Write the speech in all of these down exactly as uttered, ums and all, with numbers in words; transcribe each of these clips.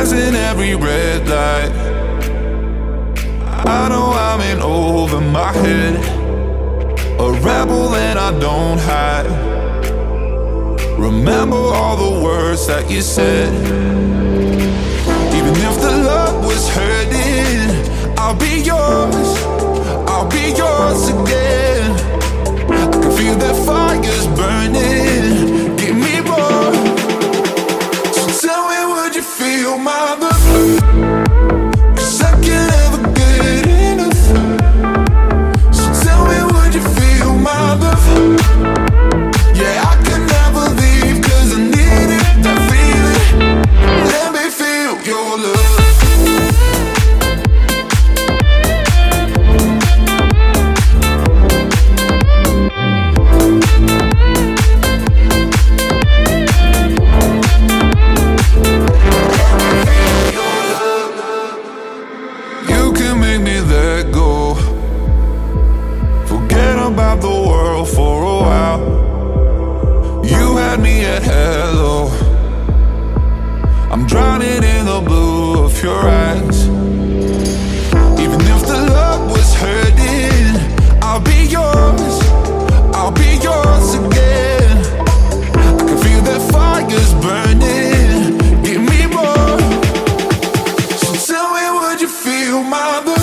Passing every red light, I know I'm in over my head, a rebel and I don't hide. Remember all the words that you said. Even if the love was hurting, I'll be yours, I'll be yours again. I can feel that fire's burning, give me more. So tell me, would you feel my love? 'Cause I can't ever get enough. So tell me, would you feel my love? Yeah, I can never leave 'cause I need it, that feeling. Let me feel your love. About the world for a while, you had me at hello. I'm drowning in the blue of your eyes. Even if the love was hurting, I'll be yours, I'll be yours again. I can feel that fire's burning, give me more. So tell me, would you feel my love?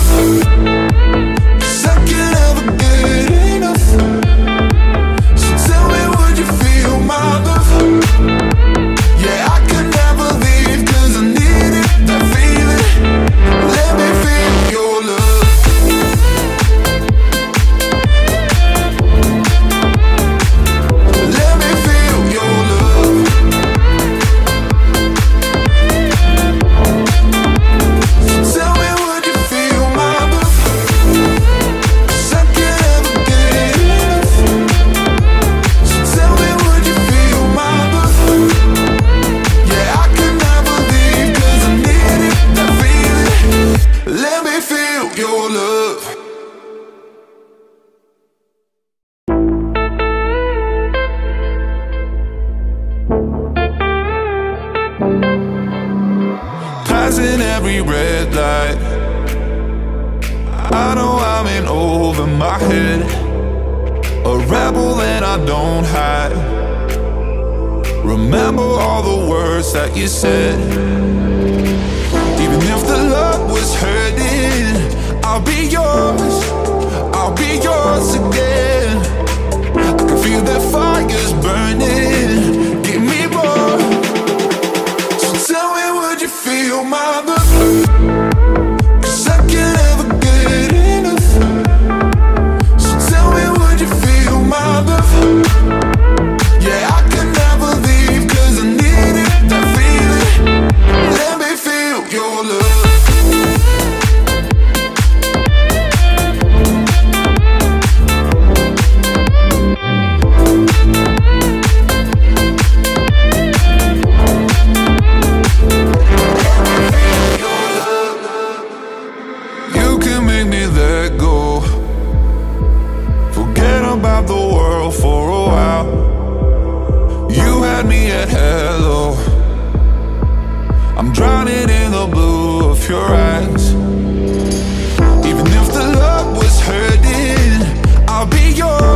Passing every red light, I know I'm in over my head, a rebel and I don't hide. Remember all the words that you said. Even if the love was hurting, I'll be yours, I'll be yours again. I can feel that fire's burning, give me more. So tell me, would you feel my love? 'Cause I can't ever get enough. So tell me, would you feel my love? Yeah, I can never leave 'cause I need it, that feeling. Let me feel your love. About the world for a while, you had me at hello. I'm drowning in the blue of your eyes. Even if the love was hurting, I'll be yours.